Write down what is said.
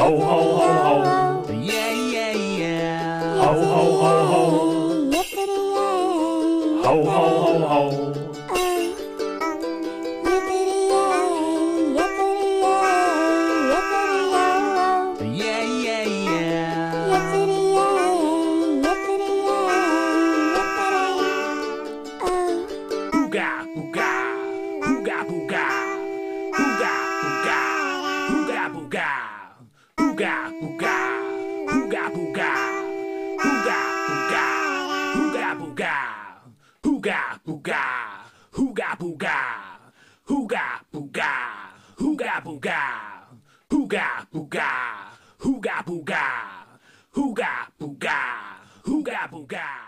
Ho, ho, ho, ho. Yeah, yeah, yeah. Ho, ho, ho, ho. Yippity-yay. Ho, ho, ho, ho. Yippity-yay, yippity-yay, yippity-yo. Yeah, yeah, yeah. Yippity-yay, yippity-yay, yippity-oh. Booga, booga, booga, booga, booga, booga, booga, booga, booga, booga, booga, booga, booga, booga, booga, booga, booga, booga, hooga booga, hooga booga, hooga booga, hooga booga, hooga booga, hooga booga, hooga booga.